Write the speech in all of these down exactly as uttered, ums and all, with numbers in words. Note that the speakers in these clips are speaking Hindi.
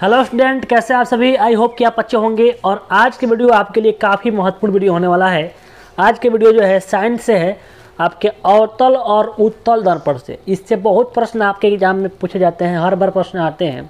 हेलो स्टूडेंट, कैसे आप सभी। आई होप कि आप अच्छे होंगे। और आज की वीडियो आपके लिए काफ़ी महत्वपूर्ण वीडियो होने वाला है। आज की वीडियो जो है साइंस से है, आपके अवतल और उत्तल दर्पण से। इससे बहुत प्रश्न आपके एग्जाम में पूछे जाते हैं, हर बार प्रश्न आते हैं।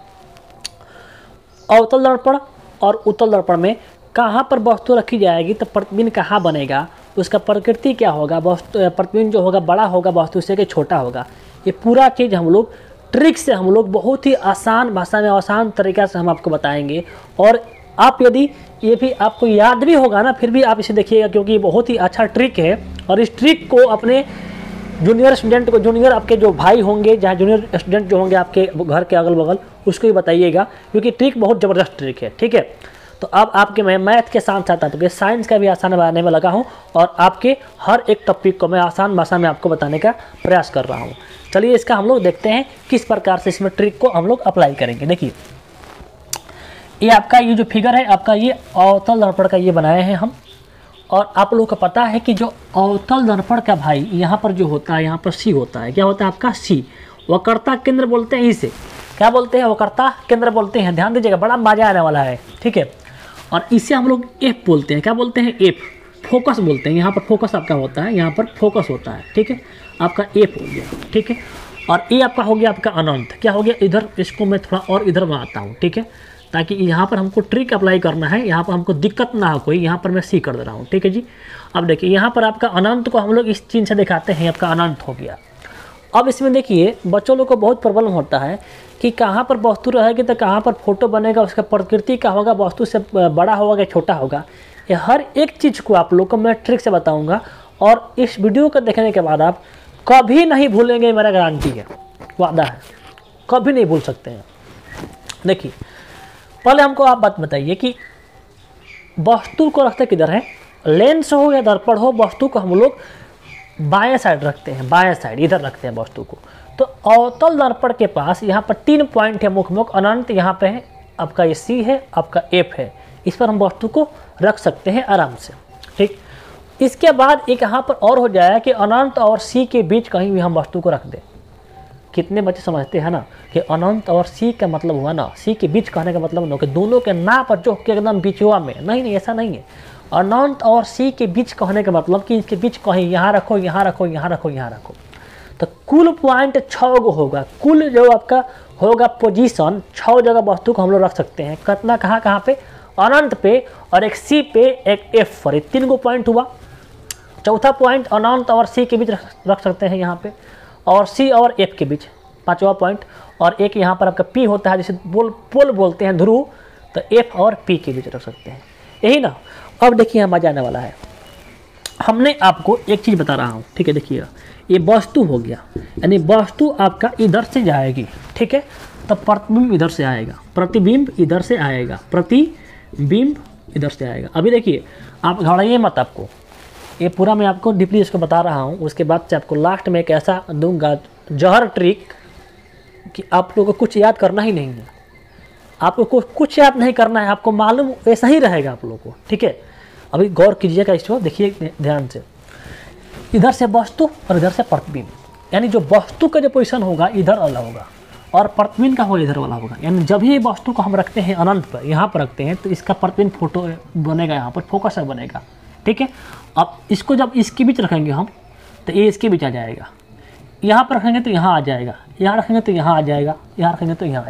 अवतल दर्पण और उत्तल दर्पण में कहाँ पर वस्तु रखी जाएगी तो प्रतिबिंब कहाँ बनेगा, उसका प्रकृति क्या होगा, वस्तु प्रतिबिंब जो होगा बड़ा होगा वस्तु से कि छोटा होगा, ये पूरा चीज़ हम लोग ट्रिक से हम लोग बहुत ही आसान भाषा में आसान तरीक़ा से हम आपको बताएंगे। और आप यदि ये भी आपको याद भी होगा ना, फिर भी आप इसे देखिएगा, क्योंकि ये बहुत ही अच्छा ट्रिक है। और इस ट्रिक को अपने जूनियर स्टूडेंट को, जूनियर आपके जो भाई होंगे, जहाँ जूनियर स्टूडेंट जो होंगे आपके घर के अगल बगल, उसको भी बताइएगा, क्योंकि ट्रिक बहुत ज़बरदस्त ट्रिक है। ठीक है, तो अब आपके मैं मैथ के साथ साथ आपके साइंस का भी आसान बनाने में लगा हूँ, और आपके हर एक टॉपिक को मैं आसान भाषा में आपको बताने का प्रयास कर रहा हूँ। चलिए इसका हम लोग देखते हैं किस प्रकार से इसमें ट्रिक को हम लोग अप्लाई करेंगे। देखिए, ये आपका ये जो फिगर है आपका, ये अवतल दर्पण का ये बनाए हैं हम। और आप लोगों को पता है कि जो अवतल दर्पण का भाई यहाँ पर जो होता है, यहाँ पर सी होता है, क्या होता है आपका सी, वक्रता केंद्र बोलते हैं इसे। क्या बोलते हैं? वक्रता केंद्र बोलते हैं। ध्यान दीजिएगा, बड़ा मजा आने वाला है। ठीक है, और इसे हम लोग एफ बोलते हैं। क्या बोलते हैं? एफ, फोकस बोलते हैं। यहाँ पर फोकस आपका होता है, यहाँ पर फोकस होता है। ठीक है, आपका एफ हो गया। ठीक है, और ए आपका हो गया आपका अनंत। क्या हो गया? इधर इसको मैं थोड़ा और इधर बनाता हूँ। ठीक है, ताकि यहाँ पर हमको ट्रिक अप्लाई करना है, यहाँ पर हमको दिक्कत ना हो कोई। यहाँ पर मैं सी कर दे रहा हूँ। ठीक है जी, अब देखिए यहाँ पर आपका अनंत को हम लोग इस चिन्ह से दिखाते हैं, आपका अनंत हो गया। अब इसमें देखिए बच्चों लोग को बहुत प्रॉब्लम होता है कि कहाँ पर वस्तु रहेगी तो कहाँ पर फोटो बनेगा, उसका प्रकृति क्या होगा, वस्तु से बड़ा होगा कि छोटा होगा। ये हर एक चीज़ को आप लोग को मैं ट्रिक से बताऊंगा। और इस वीडियो को देखने के बाद आप कभी नहीं भूलेंगे, मेरा गारंटी है, वादा है, कभी नहीं भूल सकते हैं। देखिए, पहले हमको आप बात बताइए कि वस्तु को रखते किधर है। लेंस हो या दर्पण हो, वस्तु को हम लोग बाएं साइड रखते हैं, बाएं साइड इधर रखते हैं वस्तु को। तो अवतल दर्पण के पास यहाँ पर तीन पॉइंट है, मुख मुख अनंत यहाँ पे है, आपका ये सी है, आपका एफ है। इस पर हम वस्तु को रख सकते हैं आराम से। ठीक, इसके बाद एक यहाँ पर और हो जाए कि अनंत और सी के बीच कहीं भी हम वस्तु को रख दें। कितने बच्चे समझते हैं ना कि अनंत और सी का मतलब हुआ ना, सी के बीच कहने का मतलब ना कि दोनों के ना पर जो कि एकदम बीच हुआ में, नहीं नहीं ऐसा नहीं है। अनंत और सी के बीच कहने का मतलब कि इसके बीच कहीं यहाँ रखो, यहाँ रखो, यहाँ रखो, यहाँ रखो। तो कुल पॉइंट छः गो होगा। कुल जो आपका होगा पोजीशन, छः जगह वस्तु को हम लोग रख सकते हैं। कितना, कहाँ कहाँ पे? अनंत पे, और एक सी पे, एक एफ पर। तीन गो पॉइंट हुआ। चौथा पॉइंट अनंत और सी के बीच रख, रख सकते हैं यहाँ पे, और सी और एफ के बीच पांचवा पॉइंट। और एक यहाँ पर आपका पी होता है, जिसे बोल पोल बोलते हैं, ध्रुव, तो एफ और पी के बीच रख सकते हैं। यही ना। अब देखिए यहाँ मजा आने वाला है। हमने आपको एक चीज़ बता रहा हूँ, ठीक है। देखिएगा, ये वस्तु हो गया, यानी वस्तु आपका इधर से जाएगी। ठीक है, तो प्रतिबिंब इधर से आएगा, प्रतिबिंब इधर से आएगा, प्रतिबिंब इधर से आएगा। अभी देखिए, आप घबराइए मत, आपको ये पूरा मैं आपको डीपली इसको बता रहा हूँ। उसके बाद से आपको लास्ट में एक ऐसा दूंगा जहर ट्रिक कि आप लोगों को कुछ याद करना ही नहीं है। आपको कुछ याद नहीं करना है, आपको मालूम ऐसा ही रहेगा आप लोगों को। ठीक है, अभी गौर कीजिएगा इसको, देखिए ध्यान से। इधर से वस्तु और इधर से प्रतिबिंब, यानी जो वस्तु का जो पोजीशन होगा इधर वाला होगा, और प्रतिबिंब का होगा इधर वाला होगा। यानी जब ही वस्तु को हम रखते हैं अनंत पर, यहाँ पर रखते हैं, तो इसका प्रतिबिंब फोटो बनेगा, यहाँ पर फोकस बनेगा। ठीक है, अब इसको जब इसके बीच रखेंगे हम, तो ये इसके बीच आ जाएगा। यहाँ पर रखेंगे तो यहाँ आ जाएगा, यहाँ रखेंगे तो यहाँ आ जाएगा, यहाँ रखेंगे तो यहाँ आ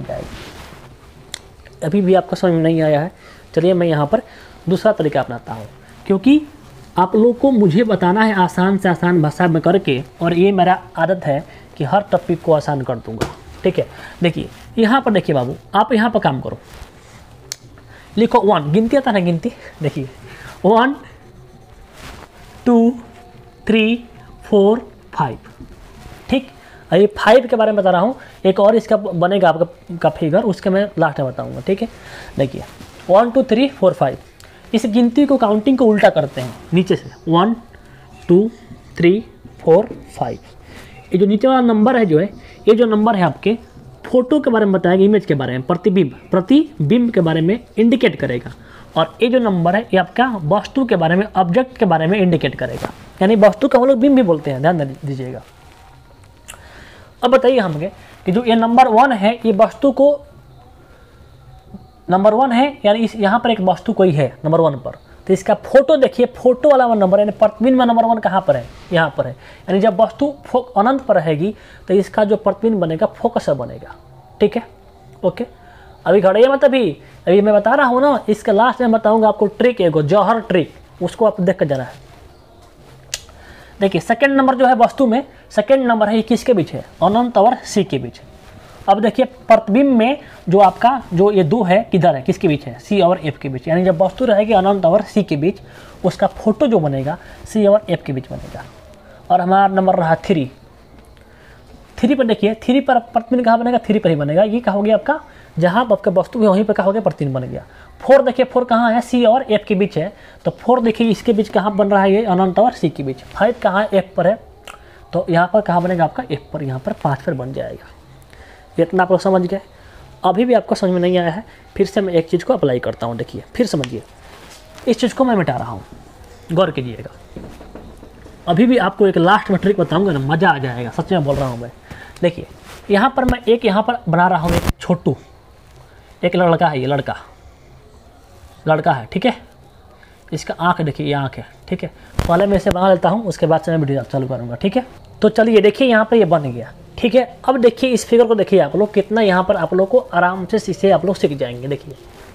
जाएगा। अभी भी आपको समझ में नहीं आया है? चलिए मैं यहाँ पर दूसरा तरीका अपनाता हूँ, क्योंकि आप लोग को मुझे बताना है आसान से आसान भाषा में करके, और ये मेरा आदत है कि हर टॉपिक को आसान कर दूँगा। ठीक है, देखिए यहाँ पर, देखिए बाबू, आप यहाँ पर काम करो, लिखो वन, गिनती आता है ना, गिनती। देखिए one two three four five. ठीक, ये फाइव के बारे में बता रहा हूँ। एक और इसका बनेगा आपका का फिगर, उसके मैं लास्ट में बताऊँगा। ठीक है, देखिए one two three four five, इस गिनती को, काउंटिंग को उल्टा करते हैं नीचे से। One two three four five, ये जो नीचे वाला नंबर है जो है, ये जो नंबर है आपके फोटो के बारे में बताएगा, इमेज के बारे में, प्रतिबिंब प्रतिबिंब के बारे में इंडिकेट करेगा। और ये जो नंबर है ये आपका वस्तु के बारे में, ऑब्जेक्ट के बारे में इंडिकेट करेगा। यानी वस्तु का हम लोग बिंब भी बोलते हैं, ध्यान दीजिएगा। अब बताइए हमें कि जो ये नंबर वन है, ये वस्तु को नंबर वन है, यानी इस यहाँ पर एक वस्तु कोई है नंबर वन पर, तो इसका फोटो देखिए, फोटो वाला नंबर यानी प्रतिबिंब में नंबर वन कहाँ पर है, यहाँ पर है। यानी जब वस्तु अनंत पर रहेगी तो इसका जो प्रतिबिंब बनेगा फोकस बनेगा। ठीक है, ओके। अभी घड़िया मत, अभी अभी मैं बता रहा हूँ ना, इसके लास्ट में बताऊँगा आपको ट्रिक, एगो जौहर ट्रिक, उसको आप देख कर जाना है। देखिए सेकेंड नंबर जो है वस्तु में, सेकेंड नंबर है ये किसके बीच है, अनंत और सी के बीच। अब देखिए प्रतिबिंब में जो आपका जो ये दो है किधर है, किसके बीच है, सी और एफ के बीच। यानी जब वस्तु रहेगी अनंत और सी के बीच, उसका फोटो जो बनेगा सी और एफ के बीच बनेगा। और हमारा नंबर रहा थ्री, थ्री पर देखिए, थ्री पर प्रतिबिंब कहाँ बनेगा, थ्री पर ही बनेगा। ये कहा हो गया आपका, जहाँ आपका वस्तु है वहीं पर कहा हो गया प्रतिबिंब बन गया। फोर देखिए, फोर कहाँ है, सी और एफ के बीच है, तो फोर देखिए इसके बीच कहाँ बन रहा है, ये अनंत और सी के बीच। फाइव कहाँ है, एफ पर है, तो यहाँ पर कहाँ बनेगा आपका, एफ पर, यहाँ पर पाँच पर बन जाएगा। इतना आप लोग समझ गए। अभी भी आपको समझ में नहीं आया है, फिर से मैं एक चीज़ को अप्लाई करता हूँ। देखिए फिर समझिए, इस चीज़ को मैं मिटा रहा हूँ, गौर कीजिएगा। अभी भी आपको एक लास्ट में ट्रिक बताऊँगा ना, मज़ा आ जाएगा, सच में बोल रहा हूँ मैं। देखिए यहाँ पर मैं एक यहाँ पर बना रहा हूँ एक छोटू, एक लड़का है, ये लड़का लड़का है, ठीक है। इसका आँख देखिए, ये आँख है, ठीक है। पहले मैं इसे बना लेता हूँ, उसके बाद से मैं वीडियो चालू करूँगा, ठीक है। तो चलिए देखिए यहाँ पर ये बन गया, ठीक है। अब देखिए इस फिगर को देखिए आप लोग, कितना यहाँ पर आप लोग को आराम से इसे आप लोग सीख जाएंगे। देखिए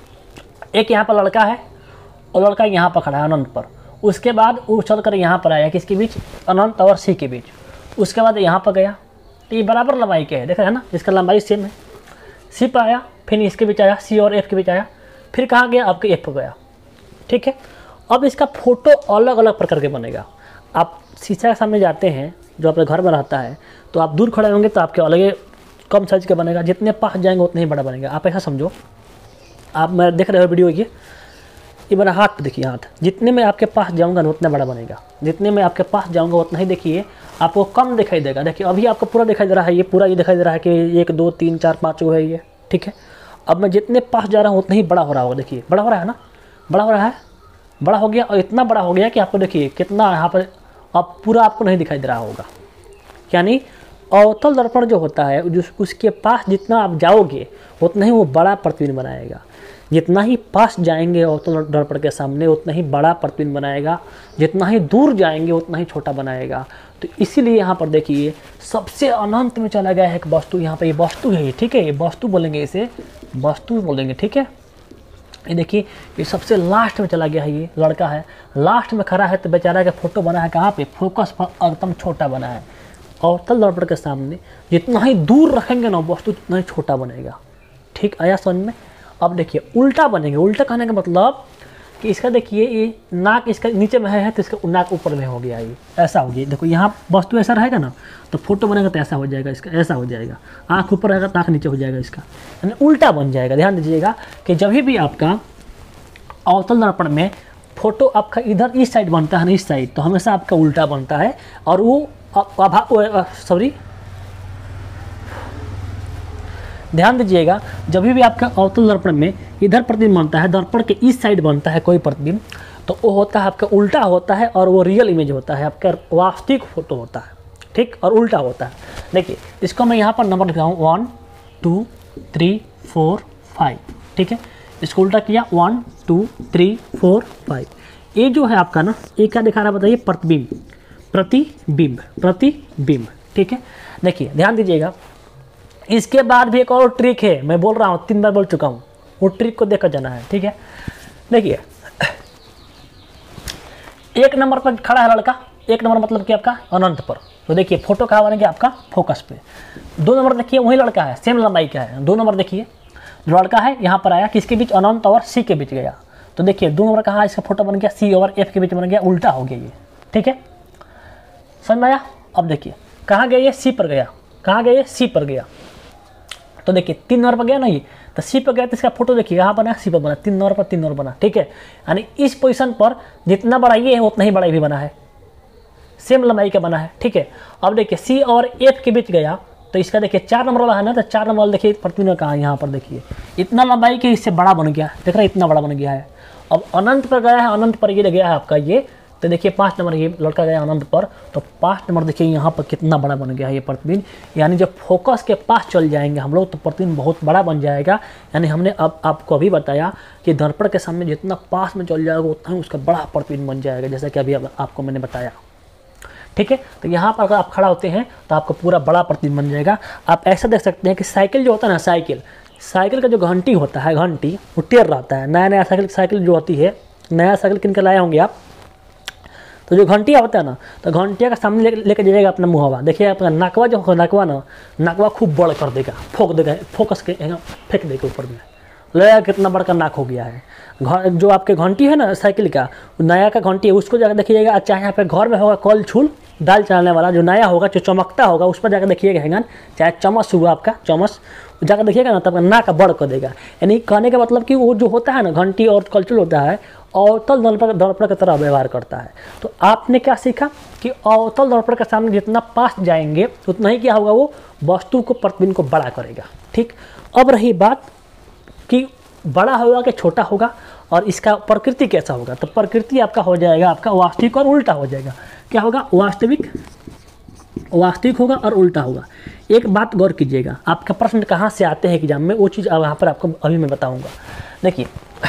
एक यहाँ पर लड़का है और लड़का यहाँ पर खड़ा है अनंत पर, उसके बाद वो चल कर यहाँ पर आया किसके बीच, अनंत और सी के बीच। उसके बाद यहाँ पर गया, तो ये बराबर लंबाई के है, देखा है ना, इसका लंबाई सेम है। सी पर आया, फिर इसके बीच आया, सी और एफ के बीच आया, फिर कहाँ गया, आपके एफ पर गया, ठीक है। अब इसका फोटो अलग अलग प्रकार के बनेगा। आप शीशा के सामने जाते हैं, जो अपने घर में रहता है, तो आप दूर खड़े होंगे तो आपके अलग कम साइज का बनेगा, जितने पास जाएंगे उतने ही बड़ा बनेगा। आप ऐसा समझो, आप मैं देख रहे हो वीडियो, ये ये मेरा हाथ देखिए, हाथ जितने में आपके पास जाऊंगा ना उतना बड़ा बनेगा, जितने में आपके पास जाऊंगा उतना ही देखिए आपको कम दिखाई देगा। देखिए अभी आपको पूरा दिखाई दे रहा है, ये पूरा ये दिखाई दे रहा है कि एक दो तीन चार पाँच वो है ये, ठीक है। अब मैं जितने पास जा रहा हूँ उतना ही बड़ा हो रहा होगा, देखिए बड़ा हो रहा है ना, बड़ा हो रहा है, बड़ा हो गया, और इतना बड़ा हो गया कि आपको देखिए कितना यहाँ पर अब पूरा आपको नहीं दिखाई दे रहा होगा। यानी अवतल दर्पण जो होता है, जो उसके पास जितना आप जाओगे उतना ही वो बड़ा प्रतिबिंब बनाएगा। जितना ही पास जाएंगे अवतल दर्पण के सामने उतना ही बड़ा प्रतिबिंब बनाएगा, जितना ही दूर जाएंगे उतना ही छोटा बनाएगा। तो इसीलिए यहाँ पर देखिए सबसे अनंत में चला गया है एक वस्तु, यहाँ पर ये वस्तु है ये, ठीक है, ये वस्तु बोलेंगे, इसे वस्तु बोलेंगे, ठीक है। ये देखिए ये सबसे लास्ट में चला गया है, ये लड़का है, लास्ट में खड़ा है, तो बेचारा का फोटो बना है कहाँ पे, फोकस पर एकदम छोटा बना है। अवतल दर्पण के सामने जितना ही दूर रखेंगे ना वस्तु उतना ही छोटा बनेगा, ठीक आया समझ में। अब देखिए उल्टा बनेंगे, उल्टा कहने का मतलब कि इसका देखिए ये नाक इसका नीचे में है तो इसका नाक ऊपर में हो गया, ये ऐसा हो गया। देखो यहाँ वस्तु ऐसा रहेगा ना तो फोटो बनेगा तो ऐसा हो जाएगा, इसका ऐसा हो जाएगा, आँख ऊपर रहेगा तो आँख नीचे हो जाएगा, इसका यानी उल्टा बन जाएगा। ध्यान दीजिएगा कि जब भी आपका अवतल दर्पण में फोटो आपका इधर इस साइड बनता है ना, इस साइड, तो हमेशा आपका उल्टा बनता है। और वो सॉरी ध्यान दीजिएगा, जब भी आपका अवतल दर्पण में इधर प्रतिबिंब बनता है, दर्पण के इस साइड बनता है कोई प्रतिबिंब, तो वो होता है आपका उल्टा होता है, और वो रियल इमेज होता है, आपका वास्तविक फोटो होता है, ठीक, और उल्टा होता है। देखिए इसको मैं यहाँ पर नंबर लिखा हूँ one two three four five, ठीक है। इसको उल्टा किया, one two three four five. ये जो है आपका ना, ये क्या दिखा रहा है बताइए, प्रतिबिंब, प्रतिबिंब, प्रतिबिंब, ठीक है। देखिए ध्यान दीजिएगा, इसके बाद भी एक और ट्रिक है, मैं बोल रहा हूँ, तीन बार बोल चुका हूँ, वो ट्रिक को देखकर जाना है, ठीक है। देखिए एक नंबर पर खड़ा है लड़का, एक नंबर मतलब कि आपका अनंत पर, तो देखिए फोटो कहाँ बनेगा, आपका फोकस पे। दो नंबर देखिए वही लड़का है, सेम लंबाई का है। दो नंबर देखिए जो लड़का है यहाँ पर आया, किसके बीच, अनंत और सी के बीच गया, तो देखिए दो नंबर कहाँ, इसका फोटो बन गया सी और एफ के बीच बन गया, उल्टा हो गया ये, ठीक है, समझ में आया। अब देखिए कहाँ गया, ये सी पर गया, कहाँ गया, ये सी पर गया, तो देखिए तीन नंबर पर गया ना, ये तो सी पर गया, तो इसका फोटो देखिए कहाँ बना, सी पर बना, तीन नंबर पर तीन नंबर बना, ठीक है। यानी इस पोजीशन पर जितना बड़ा ये है उतना ही बड़ा भी बना है, सेम लंबाई का बना है, ठीक है। अब देखिए सी और एफ के बीच गया, तो इसका देखिए चार नंबर वाला है ना, तो चार नंबर वाला देखिए प्रतिबिंब कहाँ, यहाँ पर देखिए इतना लंबाई के इससे बड़ा बन गया, देख रहे हैं इतना बड़ा बन गया है। अब अनंत पर गया है, अनंत पर ये गया है आपका ये तो देखिए पाँच नंबर ये लड़का गया अनंत पर, तो पाँच नंबर देखिए यहाँ पर कितना बड़ा बन गया है ये प्रतिबिंब। यानी जब फोकस के पास चल जाएंगे हम लोग तो प्रतिबिंब बहुत बड़ा बन जाएगा। यानी हमने अब आपको अभी बताया कि दर्पण के सामने जितना पास में चल जाएगा उतना ही उसका बड़ा प्रतिबिंब बन जाएगा, जैसा कि अभी आपको मैंने बताया। ठीक है, तो यहाँ पर अगर आप खड़ा होते हैं तो आपको पूरा बड़ा प्रतिबिंब बन जाएगा। आप ऐसा देख सकते हैं कि साइकिल जो होता है ना, साइकिल साइकिल का जो घंटी होता है, घंटी वो टेढ़ रहता है। नया नया साइकिल साइकिल जो होती है, नया साइकिल किन के लाए होंगे आप, तो जो घंटिया होता है ना, तो घंटिया का सामने लेके लेके जाइएगा अपना मुहवा। देखिए आपका नकवा जो होगा, नकवा ना नकवा खूब बड़ कर देगा, फोक देगा, फोकस के फेंक देगा ऊपर में, लगेगा कितना बड़का नाक हो गया है। घर जो आपके घंटी है ना साइकिल का, नया का घंटी है, उसको जाकर देखिएगा। चाहे यहाँ पे घर में होगा कल छूल दाल चलाने वाला जो नया होगा, जो चमकता होगा, उस पर जाकर देखिएगा हैंगन, चाहे चम्मच हुआ आपका चम्मच, जाकर देखिएगा ना, तब नाक का बड़ कर देगा। यानी कहने का मतलब कि वो जो होता है ना घंटी और कल्चुल होता है, अवतल दर्पण दर्पण की तरह व्यवहार करता है। तो आपने क्या सीखा कि अवतल दर्पण के सामने जितना पास जाएंगे उतना ही क्या होगा, वो वस्तु को प्रतिबिंब को बड़ा करेगा। ठीक, अब रही बात कि बड़ा होगा कि छोटा होगा और इसका प्रकृति कैसा होगा, तो प्रकृति आपका हो जाएगा आपका वास्तविक और उल्टा हो जाएगा। क्या होगा, वास्तविक वास्तविक होगा और उल्टा होगा। एक बात गौर कीजिएगा, आपका प्रश्न कहाँ से आते हैं एग्जाम में, वो चीज़ यहाँ पर आपको अभी मैं बताऊँगा। देखिए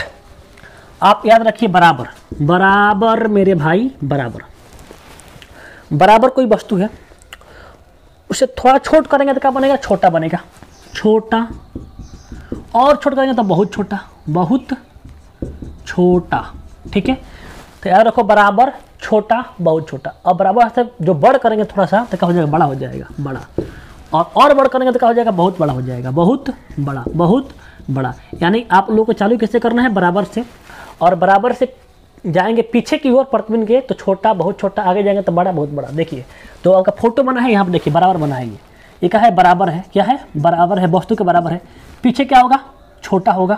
आप याद रखिए, बराबर बराबर मेरे भाई, बराबर बराबर कोई वस्तु है, उसे थोड़ा छोट करेंगे तो क्या बनेगा, छोटा बनेगा, छोटा, और छोटा करेंगे तो बहुत छोटा, बहुत छोटा। ठीक है, तो याद रखो बराबर, छोटा, बहुत छोटा। अब बराबर से जो बड़ करेंगे थोड़ा सा तो क्या हो जाएगा, बड़ा हो जाएगा, बड़ा, और और बड़ करेंगे तो क्या हो जाएगा, बहुत बड़ा हो जाएगा, बहुत बड़ा, बहुत बड़ा। यानी आप लोगों को चालू कैसे करना है, बराबर से, और बराबर से जाएंगे पीछे की ओर प्रतिबिंब के तो छोटा, बहुत छोटा, आगे जाएंगे तो बड़ा, बहुत बड़ा। देखिए तो आपका फोटो बना है, यहाँ पर देखिए बराबर बना है, ये ये क्या है, बराबर है, क्या है, बराबर है, वस्तु के बराबर है। पीछे क्या होगा, छोटा होगा,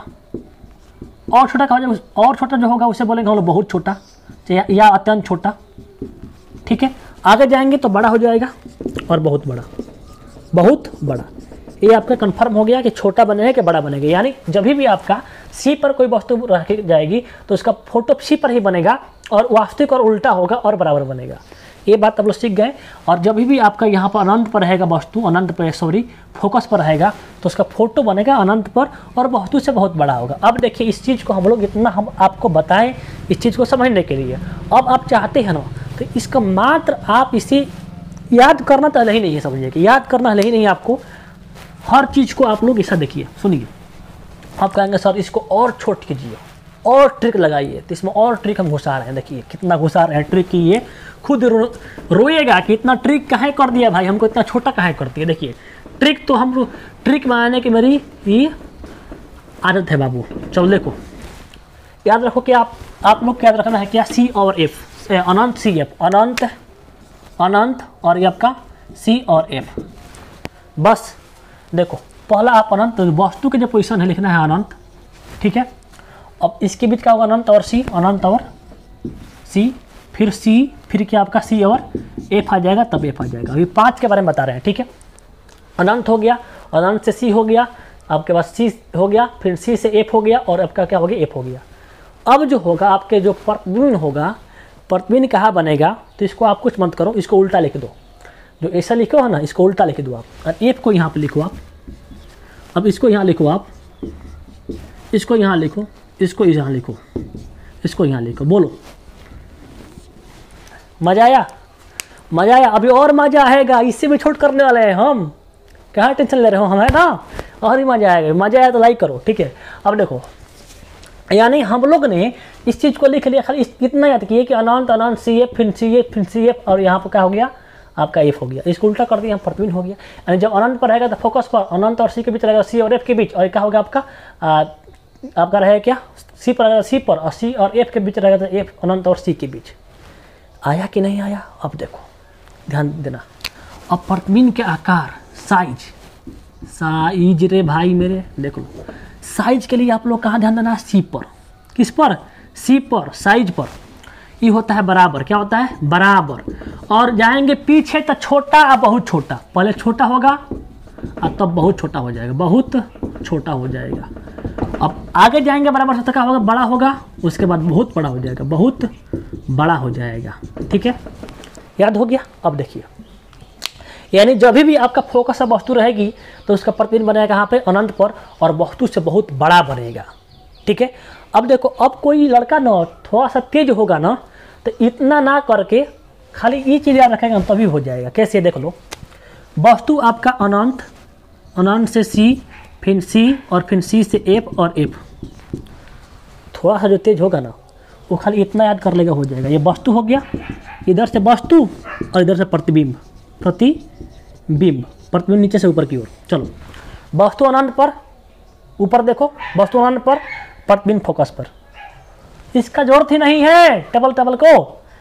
और छोटा क्या हो जाएगा, और छोटा जो होगा उसे बोलेंगे हम लोग बहुत छोटा या, या अत्यंत छोटा। ठीक है, आगे जाएंगे तो बड़ा हो जाएगा और बहुत बड़ा, बहुत बड़ा। ये आपका कंफर्म हो गया कि छोटा बनेगा कि बड़ा बनेगा। यानी जब भी आपका सी पर कोई वस्तु रखी जाएगी तो उसका फोटो सी पर ही बनेगा और वास्तविक और उल्टा होगा और बराबर बनेगा। ये बात आप लोग सीख गए। और जब भी आपका यहाँ पर अनंत पर रहेगा वस्तु, अनंत पर सॉरी फोकस पर रहेगा, तो उसका फोटो बनेगा अनंत पर और वस्तु से बहुत बड़ा होगा। अब देखिए इस चीज़ को हम लोग इतना हम आपको बताएं इस चीज़ को समझने के लिए। अब आप चाहते हैं ना तो इसका मात्र आप इसे याद करना तो ही नहीं है, समझिए कि याद करना ही नहीं, आपको हर चीज़ को आप लोग ऐसा देखिए, सुनिए। आप कहेंगे सर इसको और छोट कीजिए और ट्रिक लगाइए, तो इसमें और ट्रिक हम घुसा रहे हैं। देखिए कितना घुसा रहे हैं ट्रिक की, ये खुद रो, रोएगा कि इतना ट्रिक काहे कर दिया भाई, हमको इतना छोटा काहे करती है। देखिए ट्रिक तो हम ट्रिक बनाने की मेरी ये आदत है बाबू। चौले को याद रखो कि आप आप लोग को याद रखना है क्या, सी और एफ, अनंत सी एफ, अनंत अनंत और ये आपका सी और एफ। बस देखो पहला आप अनंत वस्तु के जो पोजीशन है लिखना है अनंत, ठीक है। अब इसके बीच क्या होगा, अनंत और सी, अनंत और सी, फिर सी, फिर क्या आपका सी और एफ आ जाएगा, तब एफ आ जाएगा। अभी पाँच के बारे में बता रहे हैं, ठीक है। अनंत हो गया, अनंत से सी हो गया, आपके पास सी हो गया, फिर सी से एफ हो गया और आपका क्या हो गया, एफ हो गया। अब जो होगा आपके जो प्रतिबिंब होगा, प्रतिबिंब कहाँ बनेगा, तो इसको आप कुछ मत करो, इसको उल्टा लिख दो। जो ऐसा लिखो है ना, इसको उल्टा लिख दो आप, और एफ को यहाँ पे लिखो आप। अब इसको यहाँ लिखो आप, इसको यहाँ लिखो, इसको यहाँ लिखो, इसको यहाँ लिखो। बोलो मजा आया, मजा आया। अभी और मजा आएगा, इससे भी छोट करने वाले हैं हम, क्या टेंशन ले रहे हो हम, है ना, और ही मजा आएगा। मजा आया तो लाइक करो, ठीक है। अब देखो यानी हम लोग ने इस चीज़ को लिख लिया, खाली इतना याद किए कि अनंत अनंत सी एफ, फिर सी एफ, फिर सी एफ, और यहाँ पर क्या हो गया आपका एफ हो गया। इसको उल्टा कर दिया, प्रतिबिंब हो गया। यानी जब अनंत पर रहेगा तो फोकस पर अनंत और सी के बीच रहेगा, सी और एफ के बीच, और क्या होगा आपका आ, आपका रहेगा क्या, सी पर रहेगा, सी पर, और सी और एफ के बीच रहेगा तो एफ अनंत और सी के बीच। आया कि नहीं आया, अब देखो ध्यान देना। अब प्रतिबिंब के आकार, साइज, साइज रे भाई मेरे, देख लो साइज के लिए आप लोग कहाँ ध्यान देना है, सी पर। किस पर, सी पर, साइज पर। ये होता है बराबर, क्या होता है बराबर। और जाएंगे पीछे तो छोटा और बहुत छोटा, पहले छोटा होगा और तब बहुत छोटा हो जाएगा, बहुत छोटा हो जाएगा। अब आगे जाएंगे बराबर से तो क्या होगा, बड़ा होगा, उसके बाद बहुत बड़ा हो जाएगा, बहुत बड़ा हो जाएगा। ठीक है, याद हो गया। अब देखिए, यानी जब भी आपका फोकस अब वस्तु रहेगी तो उसका प्रतिबिंब बनेगा कहाँ पे, अनंत पर, और वस्तु से बहुत बड़ा बनेगा। ठीक है, अब देखो, अब कोई लड़का ना थोड़ा सा तेज होगा ना, तो इतना ना करके खाली ये चीज़ याद रखेगा तभी हो जाएगा। कैसे, देख लो, वस्तु आपका अनंत, अनंत से सी, फिर सी, और फिर सी से एफ और एफ। थोड़ा सा जो तेज होगा ना वो खाली इतना याद कर लेगा, हो जाएगा। ये वस्तु हो गया, इधर से वस्तु और इधर से प्रतिबिंब, प्रतिबिंब, प्रतिबिंब नीचे से ऊपर की ओर। चलो, वस्तु अनंत पर, ऊपर देखो, वस्तु अनंत पर, प्रतिबिंब फोकस पर। इसका जरूरत ही नहीं है टेबल टेबल को।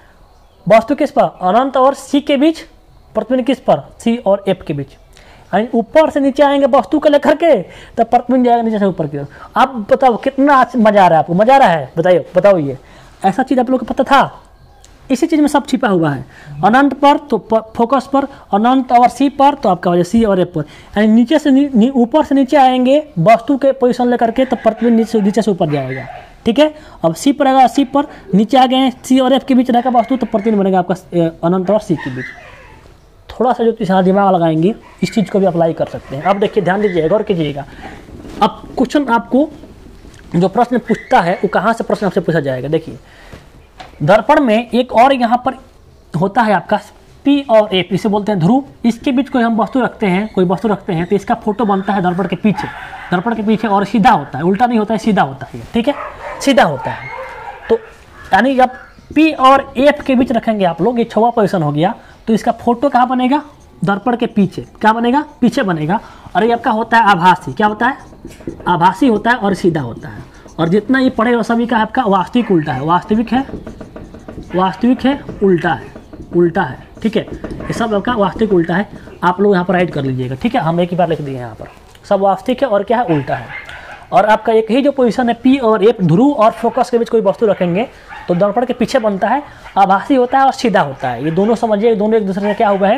वस्तु किस पर, अनंत और सी के बीच, प्रतिबिंब किस पर, सी और एफ के बीच। ऊपर से नीचे आएंगे वस्तु को लेकर के, तब प्रतिबिंब जाएगा नीचे से ऊपर की ओर। अब बताओ कितना मजा आ रहा है आपको, मजा आ रहा है, बताइए, बताओ। ये ऐसा चीज़ आप लोग को पता था, इसी चीज़ में सब छिपा हुआ है। अनंत पर तो फोकस पर, अनंत और सी पर तो आपका वजह सी और एफ पर। यानी नीचे से ऊपर से नीचे आएंगे वस्तु के पोजीशन लेकर के, तो प्रतिबिंब नीचे नीचे से ऊपर जाएगा। ठीक है, अब सी पर आएगा, सी पर नीचे आ गए, सी और एफ के बीच रहेगा वस्तु, तो प्रतिबिंब बनेगा आपका अनंत और सी के बीच। थोड़ा सा जो यहाँ दिमाग लगाएंगे इस चीज़ को भी अप्लाई कर सकते हैं। अब देखिए, ध्यान दीजिएगा, गौर कीजिएगा। अब क्वेश्चन आपको जो प्रश्न पूछता है वो कहाँ से प्रश्न आपसे पूछा जाएगा। देखिए, दर्पण में एक और यहाँ पर होता है आपका पी और एफ, इसे बोलते हैं ध्रुव। इसके बीच कोई हम वस्तु रखते हैं, कोई वस्तु रखते हैं तो इसका फोटो बनता है दर्पण के पीछे, दर्पण के पीछे, और सीधा होता है, उल्टा नहीं होता है, सीधा होता है। ठीक है, सीधा होता है। तो यानी जब पी और एफ के बीच रखेंगे आप लोग, ये छवा पोजिशन हो गया, तो इसका फोटो कहाँ बनेगा, दर्पण के पीछे। क्या बनेगा, पीछे बनेगा। और ये आपका होता है आभासी। क्या होता है, आभासी होता है और सीधा होता है। और जितना ये पढ़े वो सभी का आपका वास्तविक उल्टा है, वास्तविक है, वास्तविक है, उल्टा है, उल्टा है। ठीक है, ये सब आपका वास्तविक उल्टा है। आप लोग यहाँ पर राइट कर लीजिएगा। ठीक है, हम एक ही बार लिख दिए यहाँ पर, सब वास्तविक है और क्या है, उल्टा है। और आपका एक ही जो पोजीशन है पी और एफ, ध्रुव और फोकस के बीच कोई वस्तु रखेंगे तो दर्पण के पीछे बनता है, आभासी होता है और सीधा होता है। ये दोनों समझिए, दोनों एक दूसरे से क्या हुआ है,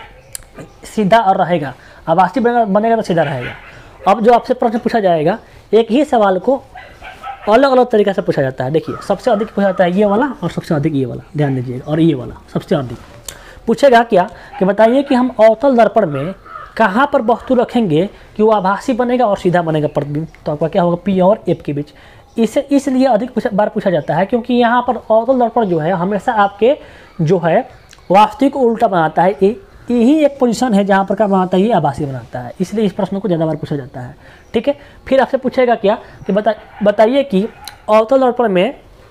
सीधा और रहेगा। आभासी बनेगा बनेगा तो सीधा रहेगा। अब जो आपसे प्रश्न पूछा जाएगा, एक ही सवाल को अलग अलग तरीके से पूछा जाता है। देखिए, सबसे अधिक पूछा जाता है ये वाला और सबसे अधिक ये वाला, ध्यान दीजिए, और ये वाला सबसे अधिक पूछेगा क्या कि बताइए कि हम अवतल दर्पण में कहाँ पर वस्तु रखेंगे कि वो आभासी बनेगा और सीधा बनेगा प्रतिबिंब। तो आपका क्या होगा, पी और एफ के बीच। इसे इसलिए अधिक बार पूछा जाता है क्योंकि यहाँ पर अवतल दर्पण जो है हमेशा आपके जो है वास्तविक को उल्टा बनाता है। यही एक पोजीशन है जहाँ पर क्या बनाता है, ये आभासी बनाता है। इसलिए इस प्रश्न को ज़्यादा बार पूछा जाता है। ठीक है, फिर आपसे पूछेगा क्या कि बता बताइए कि अवतल दर्पण में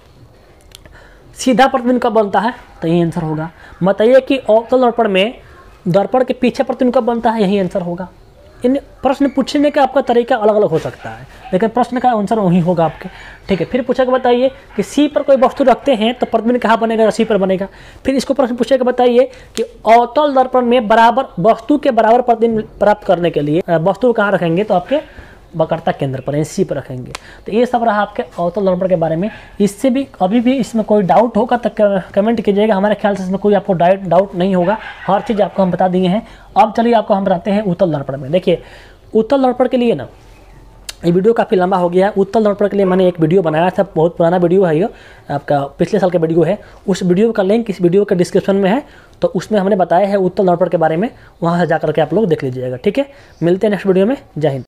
सीधा प्रतिबिंब कब बनता है, तो यही आंसर होगा। बताइए कि अवतल दर्पण में दर्पण के पीछे प्रतिबिंब कब बनता है, यही आंसर होगा। इन प्रश्न पूछने का आपका तरीका अलग अलग हो सकता है, लेकिन प्रश्न का आंसर वही होगा आपके। ठीक है, फिर पूछेगा बताइए कि सी पर कोई वस्तु रखते हैं तो प्रतिबिंब कहाँ बनेगा, सी पर बनेगा। फिर इसको प्रश्न पूछेगा बताइए कि अवतल दर्पण में बराबर वस्तु के बराबर प्रतिबिंब प्राप्त करने के लिए वस्तु कहाँ रखेंगे, तो आपके वक्रता केंद्र पर, सी पर रखेंगे। तो ये सब रहा आपके अवतल दर्पण के बारे में। इससे भी अभी भी इसमें कोई डाउट होगा तो कमेंट कीजिएगा। हमारे ख्याल से इसमें कोई आपको डाउट नहीं होगा, हर चीज़ आपको हम बता दिए हैं। अब चलिए आपको हम बताते हैं उत्तल दर्पण में। देखिए, उत्तल दर्पण के लिए ना, ये वीडियो काफ़ी लंबा हो गया है। उत्तल दर्पण के लिए मैंने एक वीडियो बनाया था, बहुत पुराना वीडियो है ये, आपका पिछले साल का वीडियो है। उस वीडियो का लिंक इस वीडियो के डिस्क्रिप्शन में है, तो उसमें हमने बताया है उत्तल दर्पण के बारे में, वहाँ से जाकर के आप लोग देख लीजिएगा। ठीक है, मिलते हैं नेक्स्ट वीडियो में। जय हिंद।